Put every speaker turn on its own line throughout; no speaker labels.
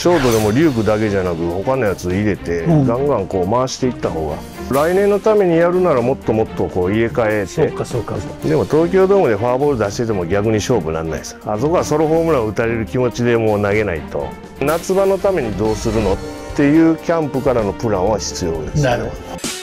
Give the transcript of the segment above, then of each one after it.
ショートでもリュークだけじゃなく他のやつ入れて、ガンガンこう回していった方が、来年のためにやるならもっともっとこう入れ替えて。
そうかそうか。
でも東京ドームでフォアボール出してても逆に勝負なんないです。あそこはソロホームランを打たれる気持ちでもう投げないと、夏場のためにどうするのっていうキャンプからのプランは必要ですね。
なるほど。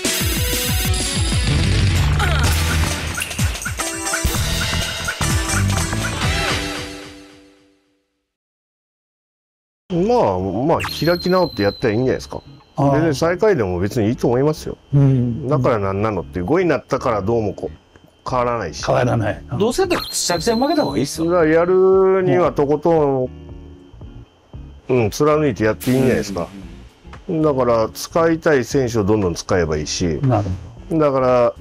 まあ開き直ってやったらいいんじゃないですか。全然最下位でも別にいいと思いますよ。だから何なのって5位になったからどうも変わらないし。
変わらない。
どうせだったら作戦負けた方がいいっすよ。
やるにはとことん、貫いてやっていいんじゃないですか。だから使いたい選手をどんどん使えばいいし。だから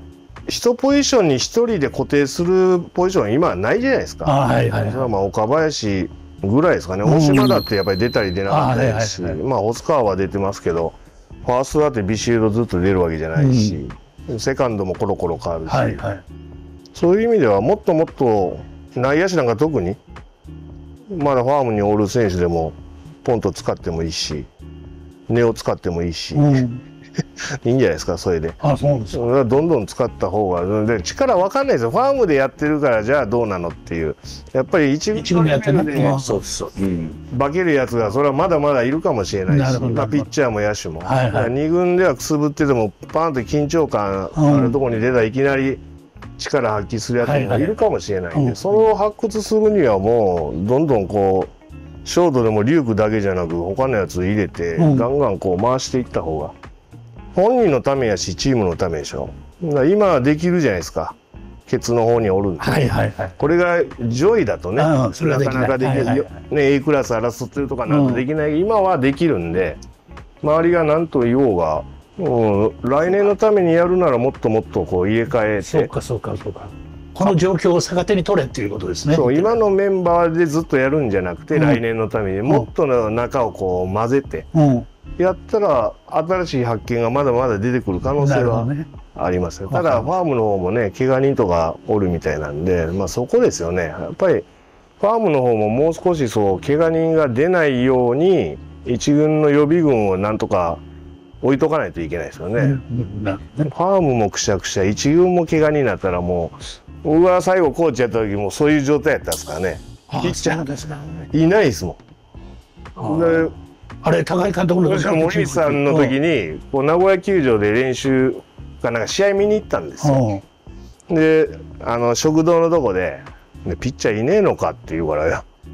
1ポジションに1人で固定するポジション今はないじゃないですか。まあ岡林ぐらいですかね。大島だってやっぱり出たり出なかったですし、まあ細川は出てますけど、ファーストだってビシエドずっと出るわけじゃないし、セカンドもコロコロ変わるし、そういう意味ではもっともっと内野手なんか特にまだファームにおる選手でもポンと使ってもいいし、根を使ってもいいし、いいんじゃないですか、それで。
そうですか。
どんどん使った方が、で力わかんないですよ。ファームでやってるからじゃあどうなのっていう。やっぱり一軍でやってるんで、化けるやつがそれはまだまだいるかもしれないし、まあピッチャーも野手も。2軍ではくすぶっててもパーンと緊張感あるところに出たらいきなり力発揮するやつもいるかもしれないんで、それを発掘するにはもうどんどんこうショートでもリュークだけじゃなく他のやつ入れてガンガンこう回していった方が。本人のためやしチームのためでしょ。今はできるじゃないですか。ケツの方におるんで、これが上位だとね、なかなかできないね。A クラス争ってるとかなんとできない、今はできるんで、周りが何と言おうが、来年のためにやるならもっともっとこう入れ替えて。
そうかそうかそうか。この状況を逆手に取れっていうことですね。
そう今のメンバーでずっとやるんじゃなくて、来年のためにもっとの中をこう混ぜて。やったら新しい発見がまだまだ出てくる可能性はありますよ。ただファームの方もね怪我人とかおるみたいなんで、まあそこですよね。やっぱりファームの方ももう少しそう怪我人が出ないように一軍の予備軍をなんとか置いとかないといけないですよね。ファームもくしゃくしゃ、一軍も怪我になったらもう僕が最後コーチやった時もそういう状態やったんですからね。ピッチャーいないですもん。
あれ高井監督の時
森口さんの時にこう名古屋球場で練習かなんか試合見に行ったんですよ。で食堂のとこで「ピッチャーいねえのか?」って言うから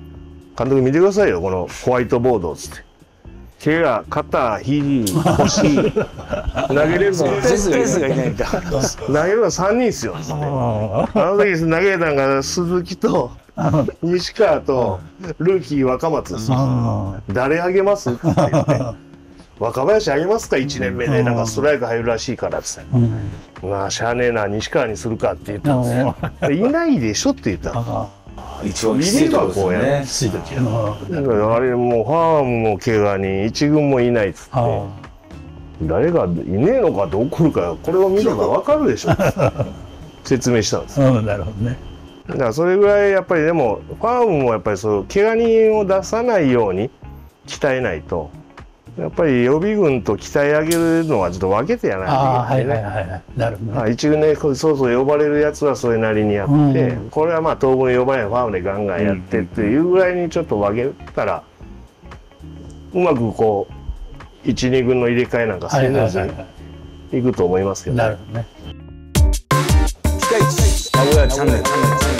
「監督見てくださいよこのホワイトボード」っつって。怪我、肩、肘、腰投げれるのがいないんだ。投げるのは3人ですよ。あの時投げたのが鈴木と西川とルーキー若松です。誰あげますって言って若林あげますか1年目でなんかストライク入るらしいからっつってまあしゃあねえな西川にするかって言ったんですよ。いないでしょって言ったの。
一応見ればこうやね。
だからあれもうファームも怪我に一軍もいないっつって誰がいねえのかって怒るからこれを見れば分かるでしょ説明したんですよ。
なるほどね。
だからそれぐらいやっぱりでもファームもやっぱりそう怪我人を出さないように鍛えないとやっぱり予備軍と鍛え上げるのはちょっと分けてやらないといけないね。
なるほど。
一軍でそうそう呼ばれるやつはそれなりにやって、これはまあ当分呼ばれないファームでガンガンやってっていうぐらいにちょっと分けたらうまくこう1、2軍の入れ替えなんかスムーズにいくと思いますけど。
なるほどね。
ピカイチ名古屋チャンネル。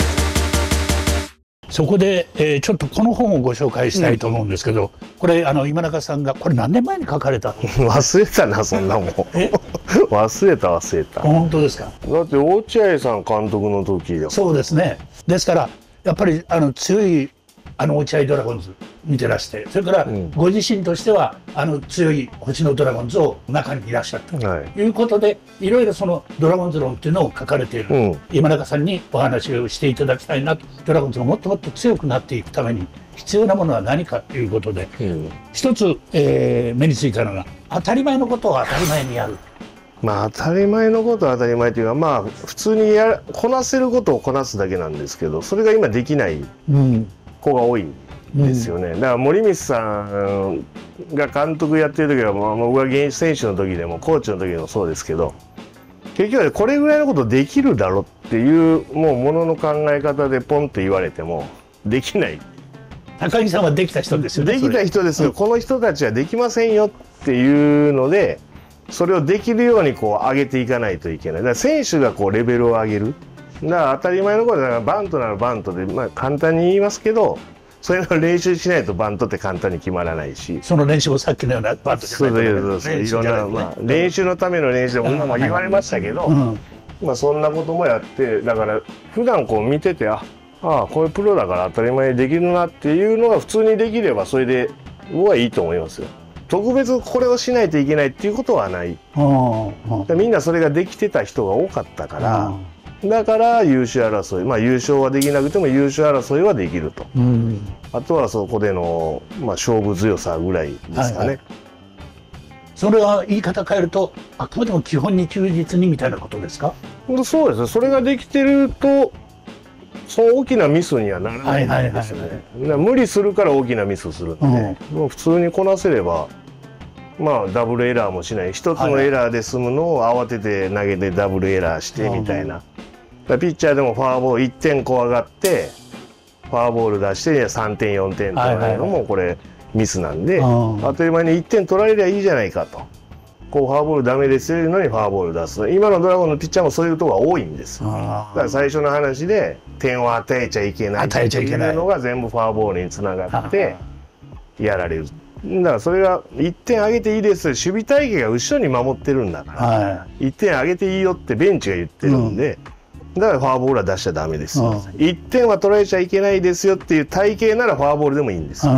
そこで、ちょっとこの本をご紹介したいと思うんですけど、これ今中さんがこれ何年前に書かれた
忘れたなそんなもん忘れた。
本当ですか。
だって落合さん監督の時だ。
そうですね。ですからやっぱり強い落合ドラゴンズ見てらして、それからご自身としては強い星野ドラゴンズを中にいらっしゃったということで、いろいろそのドラゴンズ論っていうのを書かれている、今中さんにお話をしていただきたいなと。ドラゴンズがもっともっと強くなっていくために必要なものは何かということで、一つ、目についたのが当たり前のことを当たり前にやる。
まあ当たり前のことは当たり前というか、まあ普通にこなせることをこなすだけなんですけど、それが今できない子が多いんですよね。だから森光さんが監督やってる時は、僕が現役選手の時でもコーチの時でもそうですけど、結局これぐらいのことできるだろっていうものの考え方でポンって言われてもできない。
高木さんはできた人ですよね。
できた人ですよ、この人たちはできませんよっていうので、それをできるようにこう上げていかないといけない。だから選手がこうレベルを上げる。だから当たり前のことだから、バントならバントで、簡単に言いますけど、それの練習しないとバントって簡単に決まらないし、
その練習をさっきのようなバントじゃないと
いろんな、練習のための練習でも言われましたけど、そんなこともやって、だから普段こう見てて、ああこれプロだから当たり前にできるなっていうのが普通にできれば、それで僕はいいと思いますよ。特別これをしないといけないっていうことはない。みんなそれができてた人が多かったから、だから優勝争い、優勝はできなくても優勝争いはできると、あとはそこでの、勝負強さぐらいですかね。
それは言い方変えると、あくまでも基本に忠実にみたいなことですか？
そうですね。それができてると、その大きなミスにはならないんですね。無理するから大きなミスをするので、もう普通にこなせれば、ダブルエラーもしない、一つのエラーで済むのを慌てて投げてダブルエラーしてみたいな。ピッチャーでもフォアボール1点怖がってフォアボール出して3点4点取られるのもこれミスなんで、当たり前に1点取られりゃいいじゃないかと。こうフォアボールダメですよのにフォアボール出す。今のドラゴンのピッチャーもそういうところが多いんです。だから最初の話で点を与えちゃいけないっていうのが全部フォアボールにつながってやられる。だからそれが1点上げていいです、守備体系が後ろに守ってるんだから、1点上げていいよってベンチが言ってるんで、だからフォアボールは出しちゃダメですよ。1点は取られちゃいけないですよっていう体系ならフォアボールでもいいんですよ。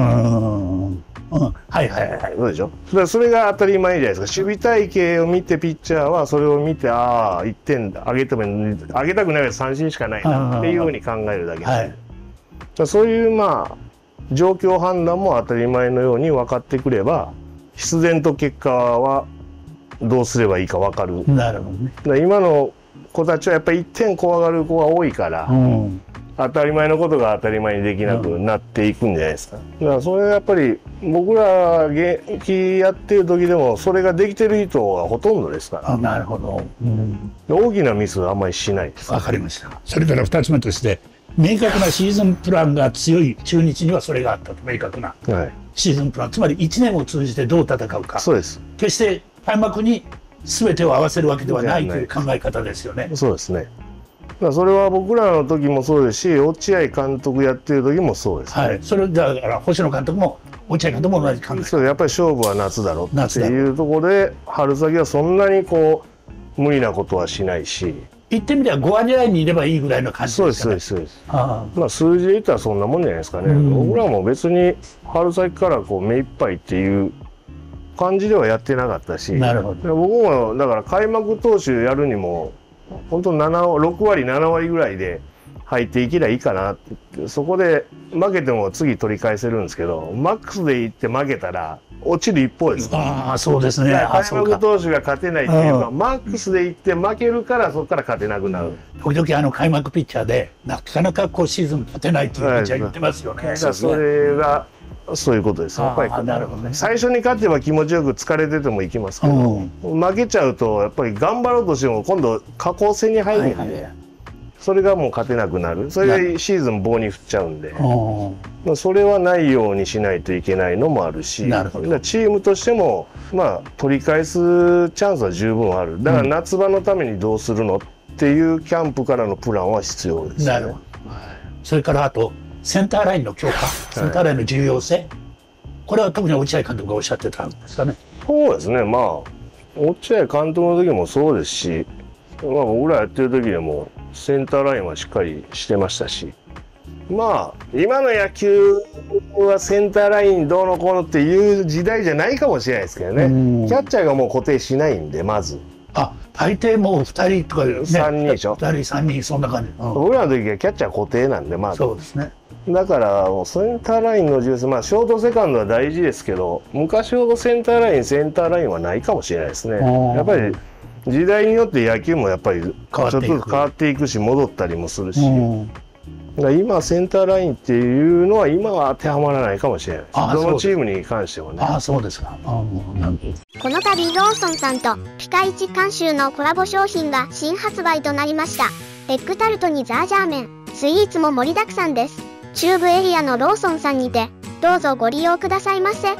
そうでしょ。それが当たり前じゃないですか。守備体系を見てピッチャーはそれを見て、ああ1点上げても上げたくないから三振しかないなっていうふうに考えるだけで、そういう状況判断も当たり前のように分かってくれば、必然と結果はどうすればいいか分かる。
なるほどね。
今の子たちはやっぱり1点怖がる子が多いから、当たり前のことが当たり前にできなくなっていくんじゃないですか。だからそれはやっぱり僕ら現役やってる時でもそれができてる人がほとんどですから。
なるほど。
大きなミスはあんまりしないです。
わかりました。それから2つ目として、明確なシーズンプランが強い中日にはそれがあったと。明確なシーズンプラン、つまり1年を通じてどう戦うか。
そうです。
決して開幕に全てを合わせるわけではないという考え方ですよね。
そうですね。それは僕らの時もそうですし、落合監督やってる時もそうですね。
それだから星野監督も落合監督も同じ考え。
そう、やっぱり勝負は夏だろうっていうところで、春先はそんなに無理なことはしないし。
言ってみれば5割ラインにいればいいぐらいの感じですかね。
そうです。数字で言ったらそんなもんじゃないですかね。僕らも別に春先から目いっぱいっていう感じではやってなかったし、僕もだから開幕投手やるにも本当6割7割ぐらいで入っていけりゃいいかなって、そこで負けても次取り返せるんですけど、マックスでいって負けたら落ちる一方です。
そうですね。
開幕投手が勝てないっていうか、マックスでいって負けるからそこから勝てなくなる。
時々開幕ピッチャーでなかなかシーズン勝てないっていうピッチャー言ってますよね。
それがそういうことです。やっぱり最初に勝てば気持ちよく疲れててもいきますけど、負けちゃうとやっぱり頑張ろうとしても今度下降線に入るんで、それがもう勝てなくなる。それでシーズン棒に振っちゃうんで、それはないようにしないといけないのもあるし、チームとしても取り返すチャンスは十分ある。だから夏場のためにどうするのっていうキャンプからのプランは必要ですね。
それからあとセンターラインの強化、センターラインの重要性、これは特に落合監督がおっしゃってたんですかね。
そうですね。落合監督の時もそうですし、僕らやってる時でもセンターラインはしっかりしてましたし、今の野球はセンターラインどうのこうのっていう時代じゃないかもしれないですけどね。キャッチャーがもう固定しないんで、まず。
大抵もう2人とかね、
3人でしょ。
2人3人そんな感じ。
僕らの時はキャッチャー固定なんで、
そうですね。
だからセンターラインの重要性、ショートセカンドは大事ですけど、昔ほどセンターラインはないかもしれないですね。やっぱり時代によって野球もやっぱりちょっとずつ変わっていくし、戻ったりもするし、 だから今センターラインっていうのは今は当てはまらないかもしれないです。どのチームに関してもね。
ああ、そうですか。
この度ローソンさんとピカイチ監修のコラボ商品が新発売となりました。エッグタルトにザージャー麺、スイーツも盛りだくさんです。中部エリアのローソンさんにてどうぞご利用くださいませ。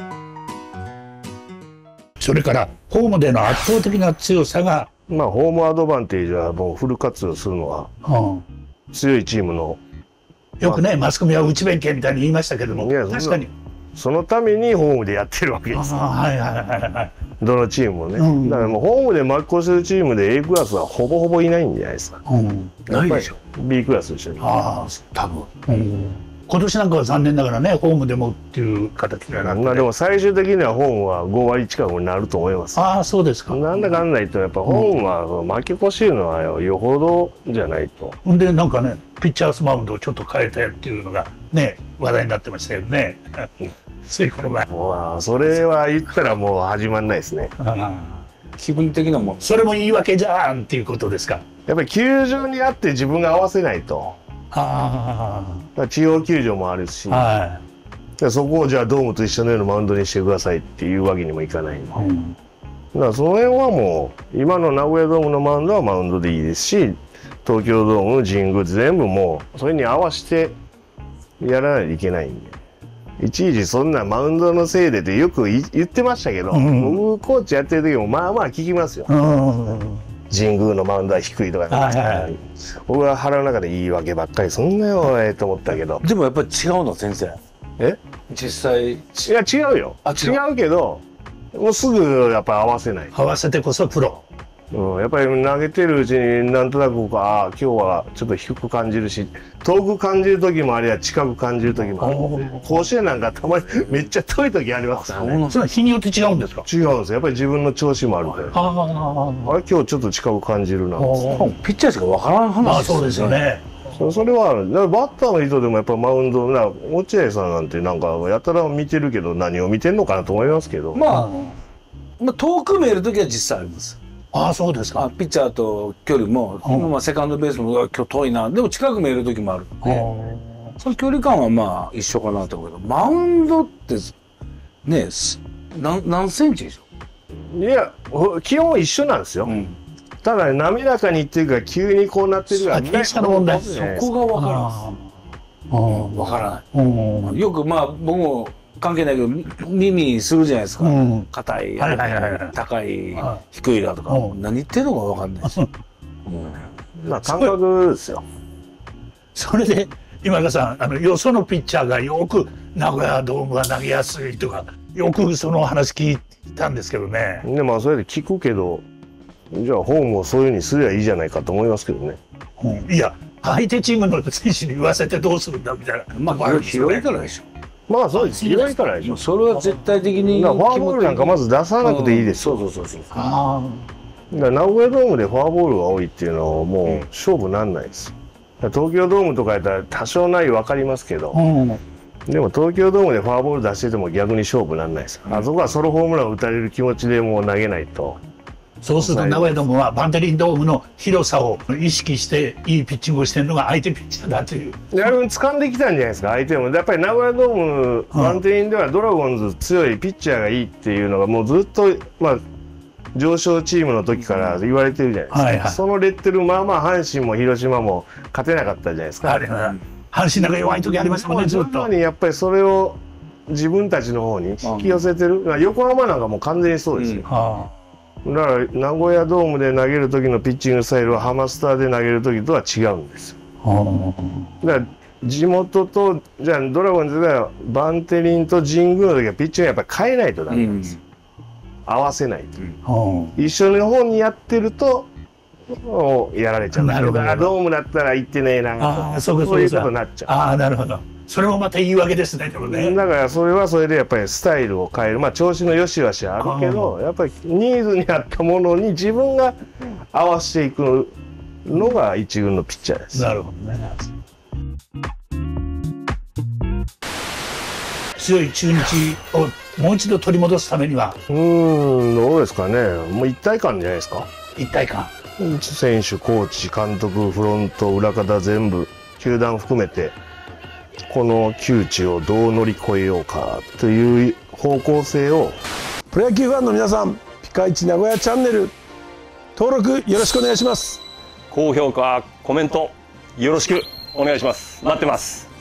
それからホームでの圧倒的な強さが、
まあホームアドバンテージはもうフル活用するのは強いチームの。
よくね、マスコミは内弁慶みたいに言いましたけども、確かに
そのためにホームでやってるわけです。
はいはいはいはい。
どのチームもね、だからもうホームで負け越してるチームで A クラスはほぼほぼいないんじゃないですか。
ないでしょ。
B クラスでしょ。
ああ、多分。今年なんかは残念ながらね、ホームでもっていう形にはなって、
まあでも最終的にはホームは5割近くになると思います。
ああ、そうですか。
なんだかんだ言ってやっぱホームは負け越しるのはよほどじゃないと。
でなんかね、ピッチャーズマウンドをちょっと変えたっていうのがね、話題になってましたけどね。ついこの前。
それは言ったらもう始まんないですね。
気分的なもん。
それも言い訳じゃんっていうことですか。
やっぱり球場にあって自分が合わせないと。地方球場もあるし、そこをじゃあドームと一緒のようなマウンドにしてくださいっていうわけにもいかないんで、だからその辺はもう今の名古屋ドームのマウンドはマウンドでいいですし、東京ドームの神宮全部もうそれに合わせてやらないといけないんで、いちいちそんなマウンドのせいでってよく言ってましたけど、僕コーチやってる時もまあまあ聞きますよ。神宮のマウンドは低いとか、僕は腹の中で言い訳ばっかり、そんなよと思ったけど。
でもやっぱり違うの先生。実際。い
や違うよ。違うけど、もうすぐやっぱ合わせない。
合わせてこそプロ。
やっぱり投げてるうちになんとなく今日はちょっと低く感じるし、遠く感じる時もありゃ近く感じる時もある。甲子園なんかたまにめっちゃ遠い時ありますからね。
それは日によって違うんですか？
違うんですよ。やっぱり自分の調子もあるから。あれ今日ちょっと近く感じるな。
ピッチャーしかわからん話ですよね。
そうですよね。
それはバッターの人でもやっぱマウンド落合さんなんてなんかやたら見てるけど何を見てんのかなと思いますけど。
まあ遠く見える時は実際あります。
ああ、そうですか。
ピッチャーと距離も、まあセカンドベースも今日遠いな。でも近く見える時もある。その距離感はまあ一緒かなと思うけど、マウンドってね、何センチでしょ？
いや、基本一緒なんですよ。ただ滑らかにっていうか急にこうなってるから
傾斜の問題。
そこが分からん。分からない。よくまあ僕も関係ないけど耳するじゃないですか。硬い、高い、低いだとか何言ってるのか分かんないです。
まあ感覚ですよ。
それで今田さん、よそのピッチャーがよく名古屋ドームが投げやすいとかよくその話聞いたんですけどね。
でまあそれで聞くけど、じゃあホームをそういうふうにすりゃいいじゃないかと思いますけどね。
いや相手チームの選手に言わせてどうするんだみたいな。
まあ広いからでしょ。
まあそうです。広いからでしょ。
それは絶対的に
フォアボールなんかまず出さなくていいです。
そう。
だから名古屋ドームでフォアボールが多いっていうのはもう勝負なんないです。東京ドームとかやったら多少ない分かりますけど、でも東京ドームでフォアボール出してても逆に勝負なんないです。あそこはソロホームラン打たれる気持ちでもう投げないと。
そうすると名古屋ドームはバンテリンドームの広さを意識していいピッチングをしてるのが相手ピッチャーだという。
掴んできたんじゃないですか相手も。やっぱり名古屋ドームバンテリンではドラゴンズ強いピッチャーがいいっていうのがもうずっとまあ上昇チームの時から言われてるじゃないですか。そのレッテルまあまあ阪神も広島も勝てなかったじゃないですか。
阪神なんか弱い時ありましたもんねずっと。
やっぱりそれを自分たちの方に引き寄せてる。横浜なんかもう完全にそうですよ。だから名古屋ドームで投げる時のピッチングスタイルはハマスターで投げる時とは違うんですよ。だから地元とじゃあドラゴンズがバンテリンと神宮の時はピッチングやっぱり変えないとダメなんですよ。合わせないと。一緒の方にやってるとやられちゃう。なるほど。ドームだったら行ってねえな。そういうことになっちゃう。
ああなるほど。それもまた言い訳ですね。でもね。
だからそれはそれでやっぱりスタイルを変える。まあ調子の良し悪しはあるけど、やっぱりニーズに合ったものに自分が合わせていくのが一軍のピッチャーです。
なるほどね。強い中日をもう一度取り戻すためには
どうですかね。もう一体感じゃないですか。
一体感。
選手コーチ監督フロント裏方全部球団含めてこの窮地をどう乗り越えようかという方向性を。
プロ野球ファンの皆さん、ピカイチ名古屋チャンネル登録よろしくお願いします。
高評価、コメントよろしくお願いします。待ってます。